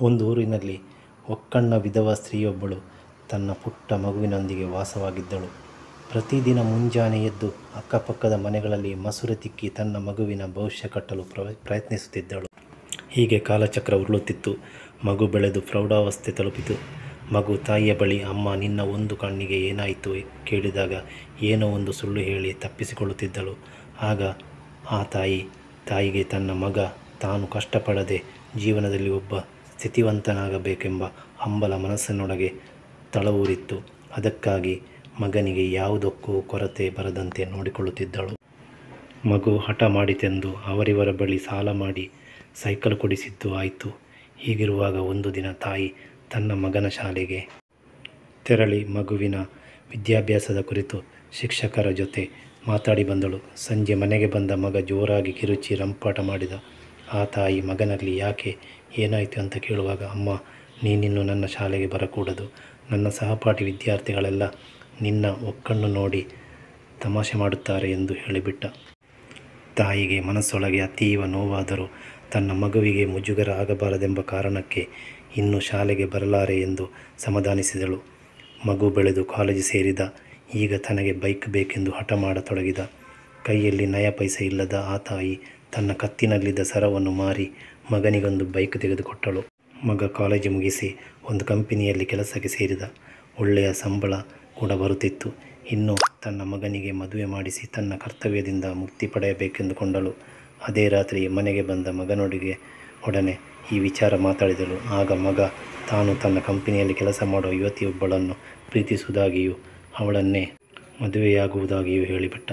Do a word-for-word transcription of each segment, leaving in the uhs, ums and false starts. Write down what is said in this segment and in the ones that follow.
ಒಂದು ಊರಿನಲ್ಲಿ ಒಕ್ಕಣ್ಣ ವಿಧವಾ ಸ್ತ್ರೀಯೊಬ್ಬಳು ತನ್ನ ಪುಟ್ಟ ಮಗುವಿನೊಂದಿಗೆ ವಾಸವಾಗಿದ್ದಳು. ಪ್ರತಿದಿನ ಮುಂಜಾನೆ ಎದ್ದು ಅಕ್ಕಪಕ್ಕದ ಮನೆಗಳಲ್ಲಿ ಮಸೂರೆ ತಿಕ್ಕಿ ತನ್ನ ಮಗುವಿನ ಭವಿಷ್ಯ ಕಟ್ಟಲು ಪ್ರ ಪ್ರಯತ್ನಿಸುತ್ತಿದ್ದಳು. ಹೀಗೆ ಕಾಲಚಕ್ರ ಉರುಳುತ್ತಿತ್ತು. ಮಗು ಬೆಳೆದು ಪ್ರೌಢಾವಸ್ಥೆ ತಲುಪಿತು. ಮಗು ತಾಯಿಯ ಬಳಿ ಅಮ್ಮ, ನಿನ್ನ ಒಂದು ಕಣ್ಣಿಗೆ ಏನಾಯಿತು ಕೇಳಿದಾಗ ಏನೋ ಒಂದು ಸುಳ್ಳು ಹೇಳಿ ತಪ್ಪಿಸಿಕೊಳ್ಳುತ್ತಿದ್ದಳು. ಆಗ ಆ ತಾಯಿ ತಾಯಿಗೆ ತನ್ನ ಮಗ ತಾನು ಕಷ್ಟಪಡದೆ ಜೀವನದಲ್ಲಿ ಒಬ್ಬ ಸ್ಥಿತಿವಂತನಾಗಬೇಕೆಂಬ ಹಂಬಲ ಮನಸ್ಸಿನೊಳಗೆ ತಳವೂರಿತ್ತು. ಅದಕ್ಕಾಗಿ ಮಗನಿಗೆ ಯಾವುದಕ್ಕೂ ಕೊರತೆ ಬರದಂತೆ ನೋಡಿಕೊಳ್ಳುತ್ತಿದ್ದಳು. ಮಗು ಹಠ ಮಾಡಿತೆಂದು ಅವರಿವರ ಬಳಿ ಸಾಲ ಮಾಡಿ ಸೈಕಲ್ ಕೊಡಿಸಿದ್ದು ಆಯಿತು. ಹೀಗಿರುವಾಗ ಒಂದು ದಿನ ತಾಯಿ ತನ್ನ ಮಗನ ಶಾಲೆಗೆ ತೆರಳಿ ಮಗುವಿನ ವಿದ್ಯಾಭ್ಯಾಸದ ಕುರಿತು ಶಿಕ್ಷಕರ ಜೊತೆ ಮಾತಾಡಿ ಬಂದಳು. ಸಂಜೆ ಮನೆಗೆ ಬಂದ ಮಗ ಜೋರಾಗಿ ಕಿರುಚಿ ರಂಪಾಟ ಮಾಡಿದ. ಆ ತಾಯಿ ಮಗನಲ್ಲಿ ಯಾಕೆ, ಏನಾಯಿತು ಅಂತ ಕೇಳುವಾಗ, ಅಮ್ಮ, ನೀನಿನ್ನು ನನ್ನ ಶಾಲೆಗೆ ಬರಕೂಡದು. ನನ್ನ ಸಹಪಾಠಿ ವಿದ್ಯಾರ್ಥಿಗಳೆಲ್ಲ ನಿನ್ನ ಒಕ್ಕಣ್ಣು ನೋಡಿ ತಮಾಷೆ ಮಾಡುತ್ತಾರೆ ಎಂದು ಹೇಳಿಬಿಟ್ಟ. ತಾಯಿಗೆ ಮನಸ್ಸೊಳಗೆ ಅತೀವ ನೋವಾದರೂ ತನ್ನ ಮಗುವಿಗೆ ಮುಜುಗರ ಆಗಬಾರದೆಂಬ ಕಾರಣಕ್ಕೆ ಇನ್ನು ಶಾಲೆಗೆ ಬರಲಾರೆ ಎಂದು ಸಮಾಧಾನಿಸಿದಳು. ಮಗು ಬೆಳೆದು ಕಾಲೇಜು ಸೇರಿದ. ಈಗ ತನಗೆ ಬೈಕ್ ಬೇಕೆಂದು ಹಠ ಮಾಡತೊಡಗಿದ. ಕೈಯಲ್ಲಿ ನಯ ಪೈಸೆ ಇಲ್ಲದ ಆ ತಾಯಿ ತನ್ನ ಕತ್ತಿನಲ್ಲಿದ್ದ ಸರವನ್ನು ಮಾರಿ ಮಗನಿಗೊಂದು ಬೈಕ್ ತೆಗೆದುಕೊಟ್ಟಳು. ಮಗ ಕಾಲೇಜು ಮುಗಿಸಿ ಒಂದು ಕಂಪನಿಯಲ್ಲಿ ಕೆಲಸಕ್ಕೆ ಸೇರಿದ. ಒಳ್ಳೆಯ ಸಂಬಳ ಕೂಡ ಬರುತ್ತಿತ್ತು. ಇನ್ನು ತನ್ನ ಮಗನಿಗೆ ಮದುವೆ ಮಾಡಿಸಿ ತನ್ನ ಕರ್ತವ್ಯದಿಂದ ಮುಕ್ತಿ ಪಡೆಯಬೇಕೆಂದುಕೊಂಡಳು. ಅದೇ ರಾತ್ರಿ ಮನೆಗೆ ಬಂದ ಮಗನೊಡಿಗೆ ಒಡನೆ ಈ ವಿಚಾರ ಮಾತಾಡಿದಳು. ಆಗ ಮಗ ತಾನು ತನ್ನ ಕಂಪನಿಯಲ್ಲಿ ಕೆಲಸ ಮಾಡುವ ಯುವತಿಯೊಬ್ಬಳನ್ನು ಪ್ರೀತಿಸುವುದಾಗಿಯೂ ಅವಳನ್ನೇ ಮದುವೆಯಾಗುವುದಾಗಿಯೂ ಹೇಳಿಬಿಟ್ಟ.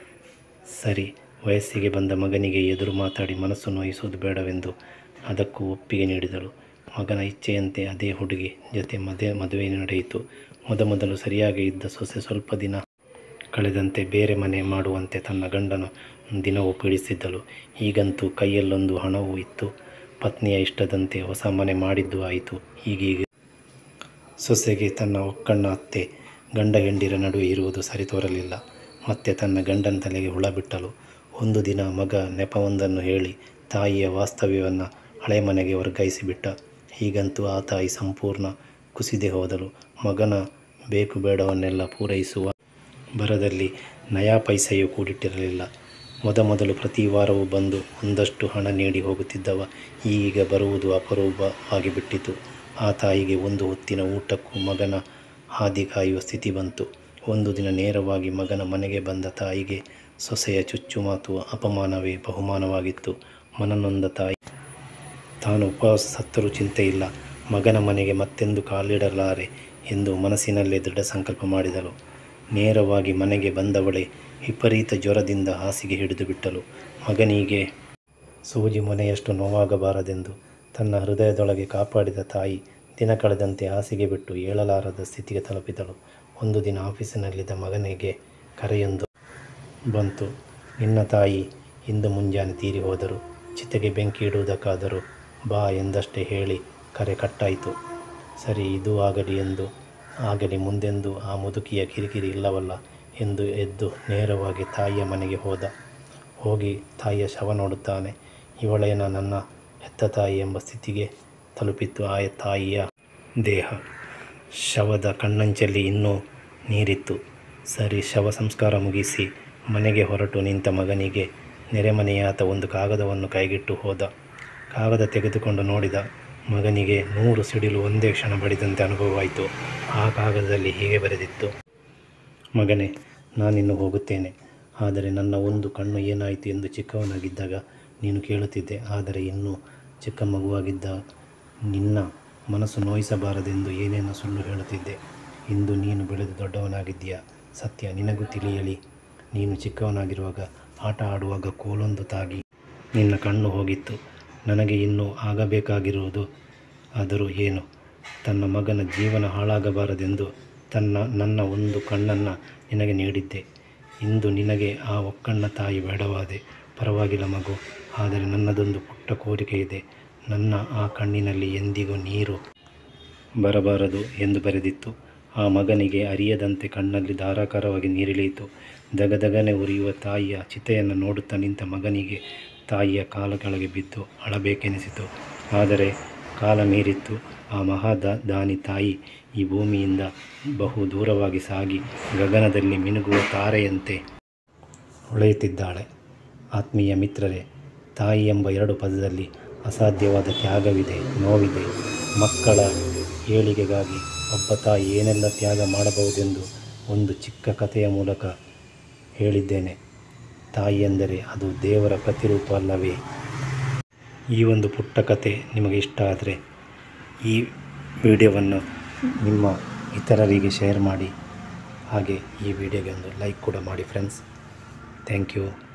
ಸರಿ, ವಯಸ್ಸಿಗೆ ಬಂದ ಮಗನಿಗೆ ಎದುರು ಮಾತಾಡಿ ಮನಸ್ಸು ನೋಯಿಸುವುದು ಬೇಡವೆಂದು ಅದಕ್ಕೂ ಒಪ್ಪಿಗೆ ನೀಡಿದಳು. ಮಗನ ಇಚ್ಛೆಯಂತೆ ಅದೇ ಹುಡುಗಿ ಜೊತೆ ಮದುವೆ ಮದುವೆ ನಡೆಯಿತು. ಮೊದಮೊದಲು ಸರಿಯಾಗಿ ಇದ್ದ ಸೊಸೆ ಸ್ವಲ್ಪ ದಿನ ಕಳೆದಂತೆ ಬೇರೆ ಮನೆ ಮಾಡುವಂತೆ ತನ್ನ ಗಂಡನು ದಿನವೂ ಪೀಡಿಸಿದ್ದಳು. ಈಗಂತೂ ಕೈಯಲ್ಲೊಂದು ಹಣವೂ ಇತ್ತು. ಪತ್ನಿಯ ಇಷ್ಟದಂತೆ ಹೊಸ ಮನೆ ಮಾಡಿದ್ದು ಆಯಿತು. ಹೀಗೀಗ ಸೊಸೆಗೆ ತನ್ನ ಒಕ್ಕಣ್ಣ ಅತ್ತೆ ಗಂಡ ಹೆಂಡಿರ ನಡುವೆ ಇರುವುದು ಸರಿ ತೋರಲಿಲ್ಲ. ಮತ್ತೆ ತನ್ನ ಗಂಡನ ತಲೆಗೆ ಹುಳ ಬಿಟ್ಟಳು. ಒಂದು ದಿನ ಮಗ ನೆಪವೊಂದನ್ನು ಹೇಳಿ ತಾಯಿಯ ವಾಸ್ತವ್ಯವನ್ನು ಹಳೆ ಮನೆಗೆ ವರ್ಗಾಯಿಸಿಬಿಟ್ಟ. ಹೀಗಂತೂ ಆ ತಾಯಿ ಸಂಪೂರ್ಣ ಕುಸಿದೇ ಹೋದಳು. ಮಗನ ಬೇಕು ಬೇಡವನ್ನೆಲ್ಲ ಪೂರೈಸುವ ಭರದಲ್ಲಿ ನಯಾ ಪೈಸೆಯೂ ಕೂಡಿಟ್ಟಿರಲಿಲ್ಲ. ಮೊದಮೊದಲು ಪ್ರತಿ ವಾರವೂ ಬಂದು ಒಂದಷ್ಟು ಹಣ ನೀಡಿ ಹೋಗುತ್ತಿದ್ದವ ಈಗ ಬರುವುದು ಅಪರೂಪವಾಗಿಬಿಟ್ಟಿತು. ಆ ತಾಯಿಗೆ ಒಂದು ಹೊತ್ತಿನ ಊಟಕ್ಕೂ ಮಗನ ಹಾದಿ ಕಾಯುವ ಸ್ಥಿತಿ ಬಂತು. ಒಂದು ದಿನ ನೇರವಾಗಿ ಮಗನ ಮನೆಗೆ ಬಂದ ತಾಯಿಗೆ ಸೊಸೆಯ ಚುಚ್ಚುಮಾತು ಅಪಮಾನವೇ ಬಹುಮಾನವಾಗಿತ್ತು. ಮನನೊಂದ ತಾಯಿ ತಾನು ಉಪವಾಸ ಸತ್ತರೂ ಚಿಂತೆಯಿಲ್ಲ, ಮಗನ ಮನೆಗೆ ಮತ್ತೆಂದು ಕಾಲಿಡಲಾರೆ ಎಂದು ಮನಸ್ಸಿನಲ್ಲೇ ದೃಢ ಸಂಕಲ್ಪ ಮಾಡಿದಳು. ನೇರವಾಗಿ ಮನೆಗೆ ಬಂದವಳೆ ವಿಪರೀತ ಜ್ವರದಿಂದ ಹಾಸಿಗೆ ಹಿಡಿದು ಬಿಟ್ಟಳು. ಮಗನಿಗೆ ಸೂಜಿ ಮೊನೆಯಷ್ಟು ನೋವಾಗಬಾರದೆಂದು ತನ್ನ ಹೃದಯದೊಳಗೆ ಕಾಪಾಡಿದ ತಾಯಿ ದಿನ ಕಳೆದಂತೆ ಹಾಸಿಗೆ ಬಿಟ್ಟು ಏಳಲಾರದ ಸ್ಥಿತಿಗೆ ತಲುಪಿದಳು. ಒಂದು ದಿನ ಆಫೀಸಿನಲ್ಲಿದ್ದ ಮಗನಿಗೆ ಕರೆಯೊಂದು ಬಂತು. ನಿನ್ನ ತಾಯಿ ಇಂದು ಮುಂಜಾನೆ ತೀರಿ ಹೋದರು. ಚಿತೆಗೆ ಬೆಂಕಿ ಇಡುವುದಕ್ಕಾದರೂ ಬಾ ಎಂದಷ್ಟೇ ಹೇಳಿ ಕರೆ ಕಟ್ಟಾಯಿತು. ಸರಿ, ಇದು ಆಗಲಿ ಎಂದು ಆಗಲಿ ಮುಂದೆಂದು ಆ ಮುದುಕಿಯ ಕಿರಿಕಿರಿ ಇಲ್ಲವಲ್ಲ ಎಂದು ಎದ್ದು ನೇರವಾಗಿ ತಾಯಿಯ ಮನೆಗೆ ಹೋದ. ಹೋಗಿ ತಾಯಿಯ ಶವ ನೋಡುತ್ತಾನೆ. ಇವಳೇನ ನನ್ನ ಹೆತ್ತ ತಾಯಿ ಎಂಬ ಸ್ಥಿತಿಗೆ ತಲುಪಿತ್ತು ಆ ತಾಯಿಯ ದೇಹ. ಶವದ ಕಣ್ಣಂಚಲ್ಲಿ ಇನ್ನೂ ನೀರಿತ್ತು. ಸರಿ, ಶವ ಸಂಸ್ಕಾರ ಮುಗಿಸಿ ಮನೆಗೆ ಹೊರಟು ನಿಂತ ಮಗನಿಗೆ ನೆರೆಮನೆಯಾತ ಒಂದು ಕಾಗದವನ್ನು ಕೈಗಿಟ್ಟು ಹೋದ. ಕಾಗದ ತೆಗೆದುಕೊಂಡು ನೋಡಿದ. ಮಗನಿಗೆ ನೂರು ಸಿಡಿಲು ಒಂದೇ ಕ್ಷಣ ಬಡಿದಂತೆ ಅನುಭವವಾಯಿತು. ಆ ಕಾಗದದಲ್ಲಿ ಹೀಗೆ ಬರೆದಿತ್ತು: ಮಗನೇ, ನಾನಿನ್ನು ಹೋಗುತ್ತೇನೆ. ಆದರೆ ನನ್ನ ಒಂದು ಕಣ್ಣು ಏನಾಯಿತು ಎಂದು ಚಿಕ್ಕವನಾಗಿದ್ದಾಗ ನೀನು ಕೇಳುತ್ತಿದ್ದೆ. ಆದರೆ ಇನ್ನೂ ಚಿಕ್ಕ ಮಗುವಾಗಿದ್ದ ನಿನ್ನ ಮನಸ್ಸು ನೋಯಿಸಬಾರದೆಂದು ಏನೇನೋ ಸುಳ್ಳು ಹೇಳುತ್ತಿದ್ದೆ. ಇಂದು ನೀನು ಬೆಳೆದು ದೊಡ್ಡವನಾಗಿದ್ದೀಯಾ. ಸತ್ಯ ನಿನಗೂ ತಿಳಿಯಲಿ. ನೀನು ಚಿಕ್ಕವನಾಗಿರುವಾಗ ಆಟ ಆಡುವಾಗ ಕೋಲೊಂದು ತಾಗಿ ನಿನ್ನ ಕಣ್ಣು ಹೋಗಿತ್ತು. ನನಗೆ ಇನ್ನೂ ಆಗಬೇಕಾಗಿರುವುದು ಆದರೂ ಏನು? ತನ್ನ ಮಗನ ಜೀವನ ಹಾಳಾಗಬಾರದೆಂದು ತನ್ನ ನನ್ನ ಒಂದು ಕಣ್ಣನ್ನು ನಿನಗೆ ನೀಡಿದ್ದೆ. ಇಂದು ನಿನಗೆ ಆ ಒಕ್ಕಣ್ಣ ತಾಯಿ ಬೇಡವಾದೆ. ಪರವಾಗಿಲ್ಲ ಮಗು, ಆದರೆ ನನ್ನದೊಂದು ಪುಟ್ಟ ಕೋರಿಕೆ ಇದೆ. ನನ್ನ ಆ ಕಣ್ಣಿನಲ್ಲಿ ಎಂದಿಗೂ ನೀರು ಬರಬಾರದು ಎಂದು ಬರೆದಿತ್ತು. ಆ ಮಗನಿಗೆ ಅರಿಯದಂತೆ ಕಣ್ಣಲ್ಲಿ ಧಾರಾಕಾರವಾಗಿ ನೀರಿಳಿಯಿತು. ದಗದಗನೆ ಉರಿಯುವ ತಾಯಿಯ ಚಿತೆಯನ್ನು ನೋಡುತ್ತಾ ನಿಂತ ಮಗನಿಗೆ ತಾಯಿಯ ಕಾಲ ಕೆಳಗೆ ಬಿದ್ದು ಅಳಬೇಕೆನಿಸಿತು. ಆದರೆ ಕಾಲ ಮೀರಿತ್ತು. ಆ ಮಹಾದ ದಾನಿ ತಾಯಿ ಈ ಭೂಮಿಯಿಂದ ಬಹು ದೂರವಾಗಿ ಸಾಗಿ ಗಗನದಲ್ಲಿ ಮಿನುಗುವ ತಾರೆಯಂತೆ ಹೊಳೆಯುತ್ತಿದ್ದಾಳೆ. ಆತ್ಮೀಯ ಮಿತ್ರರೇ, ತಾಯಿ ಎಂಬ ಎರಡು ಪದದಲ್ಲಿ ಅಸಾಧ್ಯವಾದ ತ್ಯಾಗವಿದೆ, ನೋವಿದೆ. ಮಕ್ಕಳ ಏಳಿಗೆಗಾಗಿ ಒಬ್ಬ ತಾಯಿ ಏನೆಲ್ಲ ತ್ಯಾಗ ಮಾಡಬಹುದೆಂದು ಒಂದು ಚಿಕ್ಕ ಕಥೆಯ ಮೂಲಕ ಹೇಳಿದ್ದೇನೆ. ತಾಯಿ ಎಂದರೆ ಅದು ದೇವರ ಪ್ರತಿರೂಪ ಅಲ್ಲವೇ? ಈ ಒಂದು ಪುಟ್ಟ ಕಥೆ ನಿಮಗೆ ಇಷ್ಟ ಆದರೆ ಈ ವಿಡಿಯೋವನ್ನು ನಿಮ್ಮ ಇತರರಿಗೆ ಶೇರ್ ಮಾಡಿ, ಹಾಗೆ ಈ ವಿಡಿಯೋಗೆ ಒಂದು ಲೈಕ್ ಕೂಡ ಮಾಡಿ ಫ್ರೆಂಡ್ಸ್. Thank you.